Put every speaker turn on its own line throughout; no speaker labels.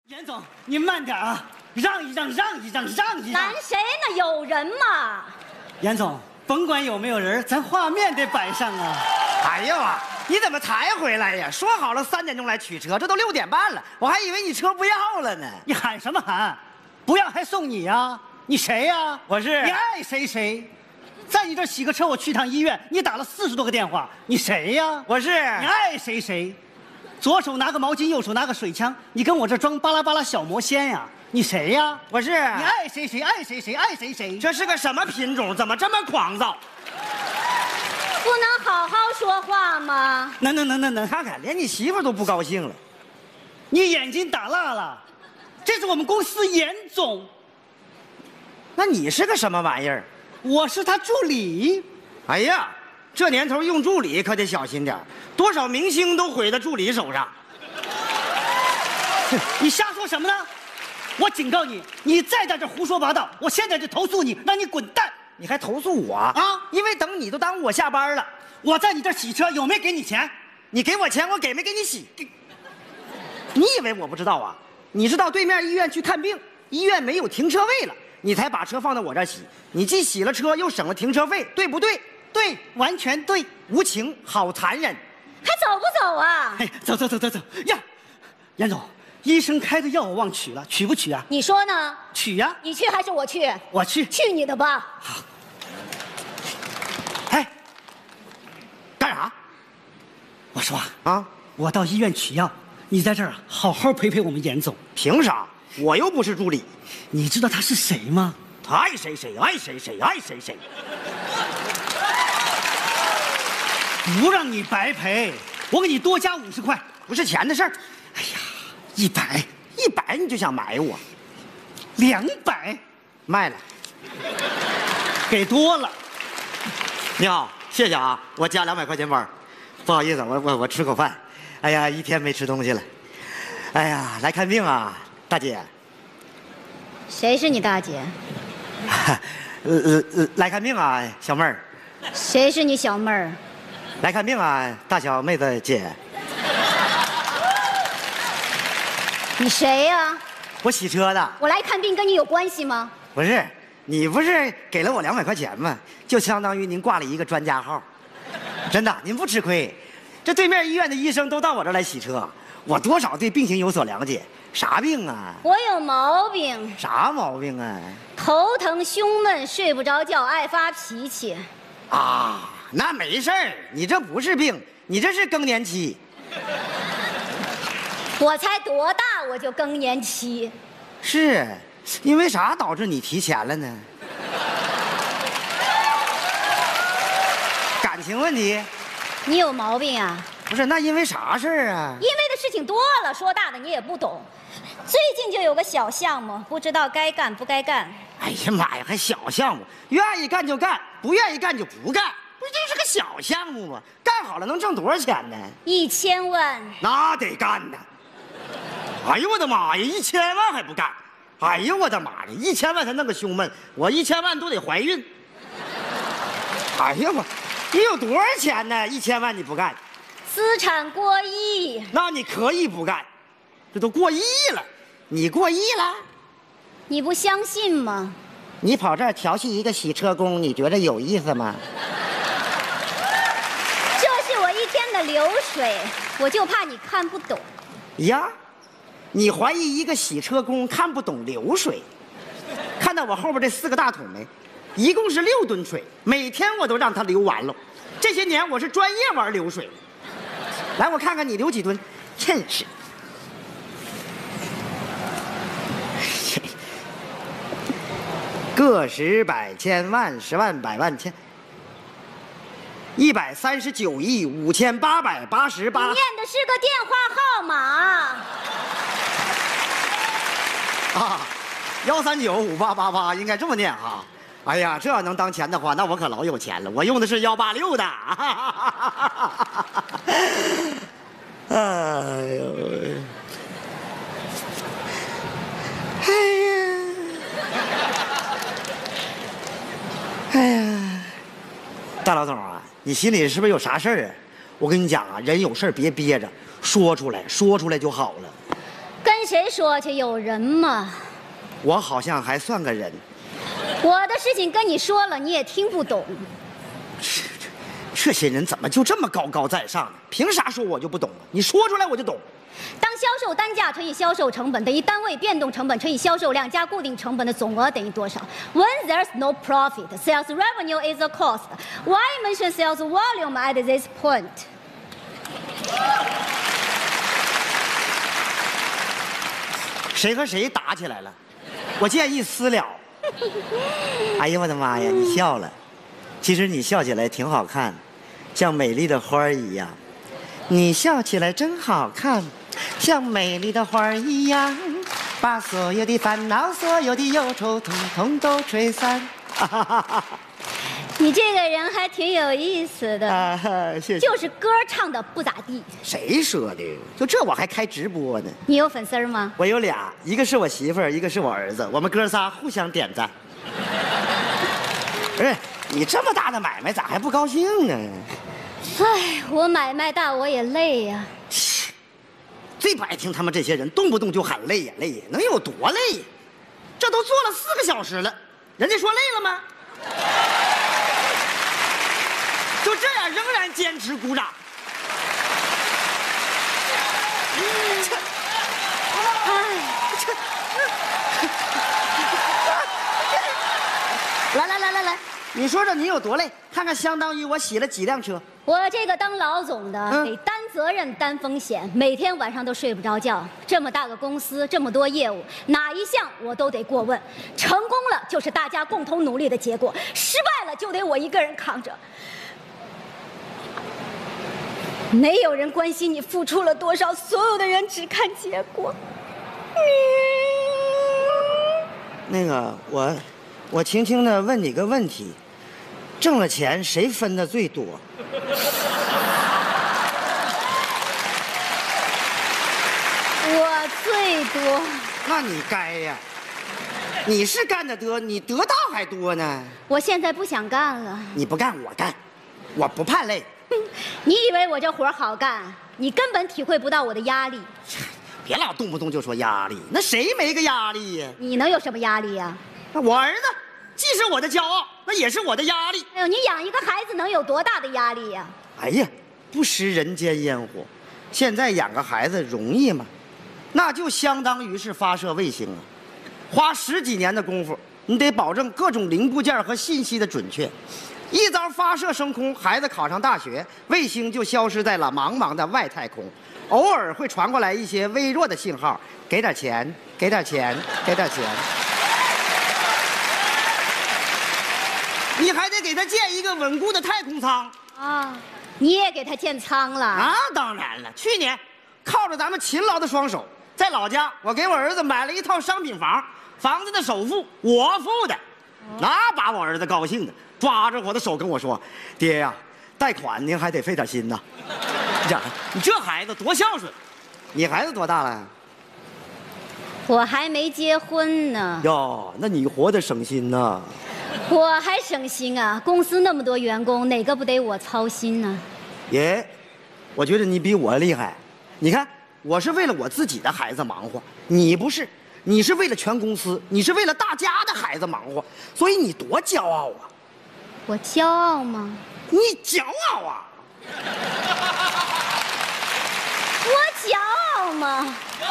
严总，您慢点啊，让一让。
拦谁呢？有人吗？
严总，甭管有没有人，咱画面得摆上啊。
哎呀，你怎么才回来呀？说好了3点钟来取车，这都6点半了，我还以为你车不要了呢。
你喊什么喊？不要还送你呀？你谁呀？
我是
你爱谁谁。在你这儿洗个车，我去趟医院，你打了40多个电话，你谁呀？
我是
你爱谁谁。左手拿个毛巾，右手拿个水枪，你跟我这装巴拉巴拉小魔仙呀？你谁呀？
我是
你爱谁谁爱谁谁爱谁谁。
这是个什么品种？怎么这么狂躁？
不能好好说话吗？
能，
看看，连你媳妇都不高兴了。
你眼睛打蜡了，这是我们公司严总。
那你是个什么玩意儿？
我是他助理。
哎呀，这年头用助理可得小心点，多少明星都毁在助理手上。
你瞎说什么呢？我警告你，你再在这胡说八道，我现在就投诉你，让你滚蛋！
你还投诉我啊？因为等你都耽误我下班了。
我在你这洗车，有没给你钱？
你给我钱，我给没给你洗？你以为我不知道啊？你知道对面医院去看病，医院没有停车位了，你才把车放到我这儿洗。你既洗了车，又省了停车费，对不对？
对，完全对。
无情，好残忍。
还走不走啊？
哎，走呀！严总，医生开的药我忘取了，取不取啊？
你说呢？
取呀！
你去还是我去？
我去。
去你的吧！
哎，干啥？
我说
啊，
我到医院取药，你在这儿好好陪陪我们严总。
凭啥？我又不是助理。
你知道他是谁吗？
他爱谁谁，爱谁谁，爱谁谁。
不让你白赔，我给你多加50块，
不是钱的事儿。
哎呀，100
你就想买我
，200
卖了，
给多了。
你好，谢谢啊，我加200块钱班。不好意思，我吃口饭。哎呀，一天没吃东西了。哎呀，来看病啊，大姐。
谁是你大姐？
来看病啊，小妹儿。
谁是你小妹儿？
来看病啊，大小妹子姐。
你谁呀？
我洗车的。
我来看病跟你有关系吗？
不是，你不是给了我200块钱吗？就相当于您挂了一个专家号。真的，您不吃亏。这对面医院的医生都到我这儿来洗车，我多少对病情有所了解。啥病啊？
我有毛病。
啥毛病啊？
头疼、胸闷、睡不着觉、爱发脾气。
啊，那没事儿，你这不是病，你这是更年期。
我才多大我就更年期？
是，因为啥导致你提前了呢？感情问题？
你有毛病啊？
不是，那因为啥事儿啊？
因为的事情多了，说大的你也不懂。最近就有个小项目，不知道该干不该干。
哎呀妈呀，还小项目，愿意干就干，不愿意干就不干，不是这是个小项目吗？干好了能挣多少钱呢
？1000万。
那得干呐！哎呦我的妈呀，1000万还不干？哎呦我的妈呀，1000万才弄个胸闷，我1000万都得怀孕。哎呀我，你有多少钱呢？1000万你不干？
资产过亿。
那你可以不干，这都过亿了，你过亿了？
你不相信吗？
你跑这儿调戏一个洗车工，你觉得有意思吗？
这是我一天的流水，我就怕你看不懂。
呀，你怀疑一个洗车工看不懂流水？看到我后边这4个大桶没？一共是6吨水，每天我都让他流完了。这些年我是专业玩流水。来，我看看你流几吨，真是。个十百千万十万百万千，139亿5888。
你念的是个电话号码
啊，1395888应该这么念哈。哎呀，这要能当钱的话，那我可老有钱了。我用的是186的。哎呦，哎呀，大老总啊，你心里是不是有啥事儿啊？我跟你讲啊，人有事儿别憋着，说出来就好了。
跟谁说去？有人吗？
我好像还算个人。
我的事情跟你说了，你也听不懂。
这些人怎么就这么高高在上呢？凭啥说我就不懂啊？你说出来我就懂。
当销售单价乘以销售成本等于单位变动成本乘以销售量加固定成本的总额等于多少 ？When there's no profit, sales revenue is a cost. Why mention sales volume at this point?
谁和谁打起来了？我建议私了。哎呀，我的妈呀！你笑了，其实你笑起来挺好看，像美丽的花儿一样。你笑起来真好看，像美丽的花儿一样，把所有的烦恼、所有的忧愁，统统都吹散。
你这个人还挺有意思的，
啊，谢谢。
就是歌唱的不咋地。
谁说的？就这我还开直播呢。
你有粉丝吗？
我有俩，一个是我媳妇儿，一个是我儿子，我们哥仨互相点赞。不是你这么大的买卖，咋还不高兴呢？
唉，我买卖大，我也累呀。
最不爱听他们这些人动不动就喊累呀累呀，能有多累呀？这都做了4个小时了，人家说累了吗？就这样仍然坚持鼓掌。来，你说说你有多累？看看相当于我洗了几辆车。
我这个当老总的得担责任、担风险，每天晚上都睡不着觉。这么大个公司，这么多业务，哪一项我都得过问。成功了就是大家共同努力的结果，失败了就得我一个人扛着。没有人关心你付出了多少，所有的人只看结果。
那个，我轻轻的问你个问题：挣了钱谁分的最多？
我最多。
那你该呀，你是干得多，你得到还多呢。
我现在不想干了。
你不干我干，我不怕累。
你以为我这活好干？你根本体会不到我的压力。
别老动不动就说压力，那谁没个压力呀？
你能有什么压力呀？
那我儿子既是我的骄傲，那也是我的压力。
哎呦，你养一个孩子能有多大的压力呀？
哎呀，不食人间烟火，现在养个孩子容易吗？那就相当于是发射卫星啊，花10几年的功夫，你得保证各种零部件和信息的准确。一遭发射升空，孩子考上大学，卫星就消失在了茫茫的外太空。偶尔会传过来一些微弱的信号，给点钱，给点钱，给点钱。你还得给他建一个稳固的太空舱
啊！你也给他建舱了
啊？当然了，去年靠着咱们勤劳的双手，在老家我给我儿子买了一套商品房，房子的首付我付的，那把我儿子高兴的，抓着我的手跟我说：“爹呀，贷款您还得费点心呐。”你这孩子多孝顺，你孩子多大了？
我还没结婚呢。
哟，那你活得省心呐。
我还省心啊！公司那么多员工，哪个不得我操心呢？
爷，我觉得你比我厉害。你看，我是为了我自己的孩子忙活，你不是，你是为了全公司，你是为了大家的孩子忙活，所以你多骄傲啊！
我骄傲吗？
你骄傲啊！
我骄傲吗？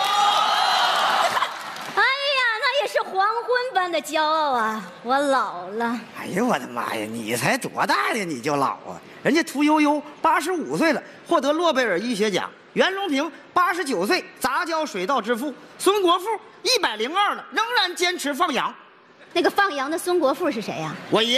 哎呀，那也是黄昏般的骄傲啊！我老了。
哎呀，我的妈呀！你才多大呀，你就老啊？人家屠呦呦85岁了，获得诺贝尔医学奖；袁隆平89岁，杂交水稻之父；孙国富102了，仍然坚持放羊。
那个放羊的孙国富是谁呀？
我爷。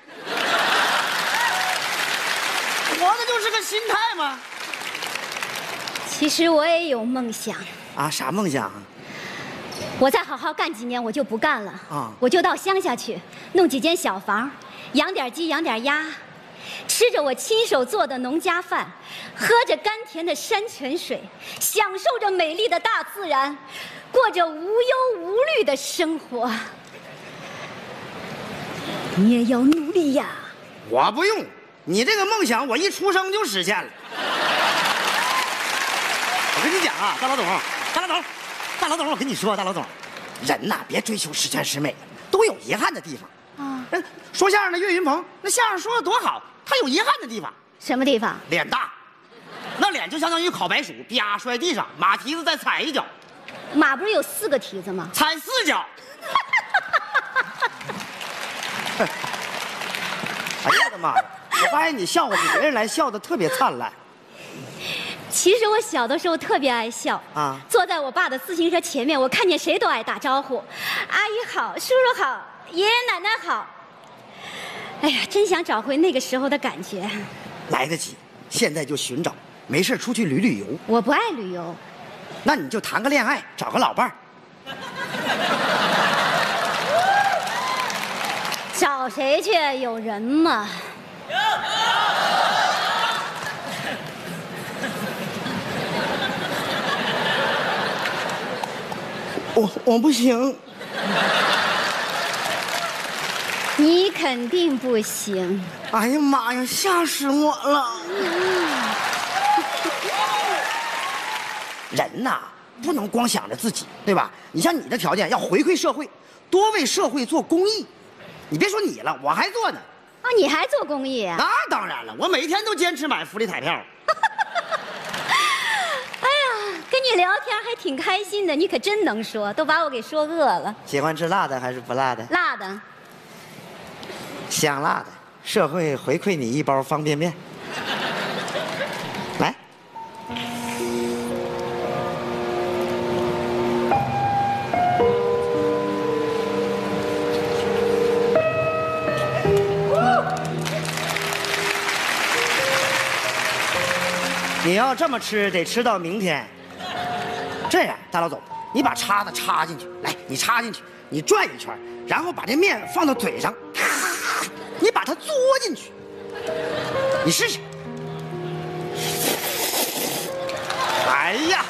活的就是个心态嘛。
其实我也有梦想
啊，啥梦想啊？
我再好好干几年，我就不干了
啊！
我就到乡下去，弄几间小房，养点鸡，养点鸭，吃着我亲手做的农家饭，喝着甘甜的山泉水，享受着美丽的大自然，过着无忧无虑的生活。你也要努力呀！
我不用。你这个梦想，我一出生就实现了。我跟你讲啊，大老总， 大老总，我跟你说，大老总，人呐，别追求十全十美，都有遗憾的地方。
啊，
说相声的岳云鹏，那相声说的多好，他有遗憾的地方。
什么地方？
脸大，那脸就相当于烤白薯，啪摔地上，马蹄子再踩一脚，
马不是有4个蹄子吗？
踩4脚。哎呀我的妈呀！我发现你笑话比别人来笑的特别灿烂。
其实我小的时候特别爱笑
啊，
坐在我爸的自行车前面，我看见谁都爱打招呼，阿姨好，叔叔好，爷爷奶奶好。哎呀，真想找回那个时候的感觉。
来得及，现在就寻找，没事出去旅旅游。
我不爱旅游，
那你就谈个恋爱，找个老伴儿。
找谁去？有人吗？
我不行。
你肯定不行。
哎呀妈呀，吓死我了！人呐，不能光想着自己，对吧？你像你的条件，要回馈社会，多为社会做公益。你别说你了，我还做呢。
啊，你还做公益啊？
那当然了，我每天都坚持买福利彩票。
哎呀，跟你聊天还挺开心的，你可真能说，都把我给说饿了。
喜欢吃辣的还是不辣的？
辣的。
香辣的，社会回馈你1包方便面。来。你要这么吃，得吃到明天。这样，大老总，你把叉子插进去，来，你插进去，你转一圈，然后把这面放到嘴上，你把它嘬进去，你试试。哎呀，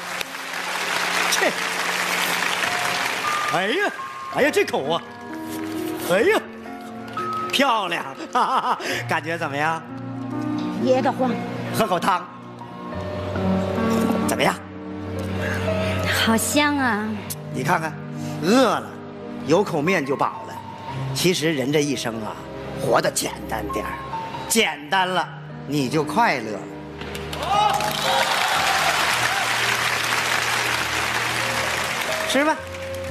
哎呀，这口啊，哎呀，漂亮，哈哈哈，感觉怎么样？
噎得慌。
喝口汤。怎么样？
好香啊！
你看看，饿了，有口面就饱了。其实人这一生啊，活得简单点儿，简单了你就快乐了。吃吧。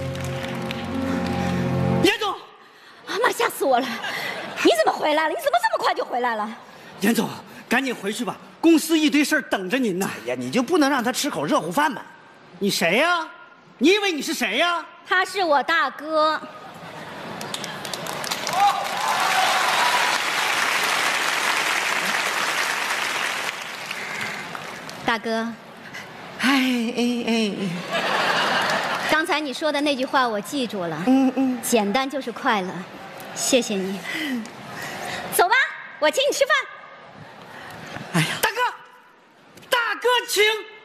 严总，妈，吓死我了！你怎么回来了？你怎么这么快就回来了？
严总，赶紧回去吧，公司一堆事儿等着您呢。
哎呀，你就不能让他吃口热乎饭吗？
你谁呀？你以为你是谁呀？
他是我大哥。大哥，
哎，
刚才你说的那句话我记住了。简单就是快乐，谢谢你。走吧，我请你吃饭。
哎呀，大哥，请。